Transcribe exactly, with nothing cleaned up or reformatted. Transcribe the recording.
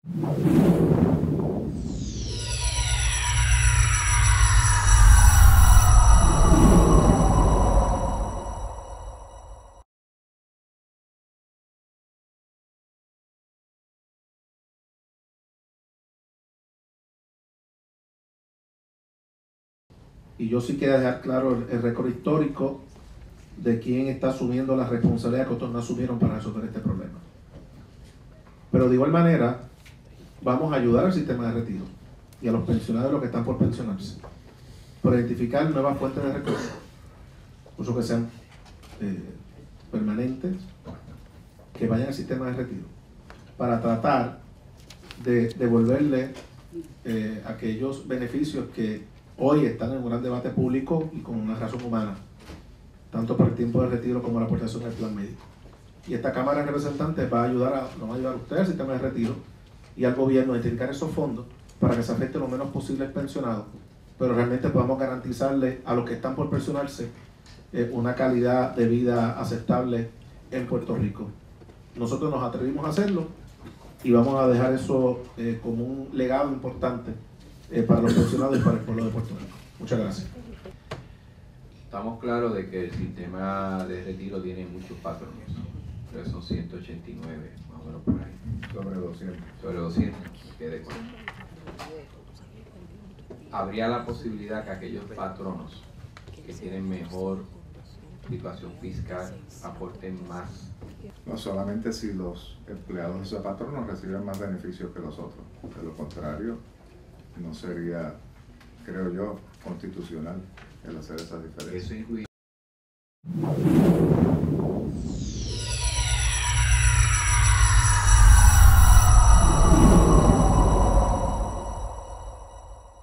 Y yo sí quiero dejar claro el, el récord histórico de quién está asumiendo la responsabilidad que otros no asumieron para resolver este problema. Pero de igual manera, vamos a ayudar al sistema de retiro y a los pensionados, los que están por pensionarse, por identificar nuevas fuentes de recursos, recursos que sean eh, permanentes, que vayan al sistema de retiro, para tratar de devolverle eh, aquellos beneficios que hoy están en un gran debate público y con una razón humana, tanto por el tiempo de retiro como la aportación del plan médico. Y esta Cámara de Representantes va a ayudar a, nos va a ayudar a ustedes al sistema de retiro y al gobierno a identificar esos fondos para que se afecte lo menos posible al pensionado, pero realmente podamos garantizarle a los que están por pensionarse eh, una calidad de vida aceptable en Puerto Rico. Nosotros nos atrevimos a hacerlo y vamos a dejar eso eh, como un legado importante eh, para los pensionados y para el pueblo de Puerto Rico. Muchas gracias. Estamos claros de que el sistema de retiro tiene muchos patrones, pero son ciento ochenta y nueve, más o menos por ahí. Sobre doscientos. Sobre doscientos, quede claro. Habría la posibilidad que aquellos patronos que tienen mejor situación fiscal aporten más. No solamente si los empleados de esos patronos reciben más beneficios que los otros. De lo contrario, no sería, creo yo, constitucional el hacer esas diferencias. Eso incluye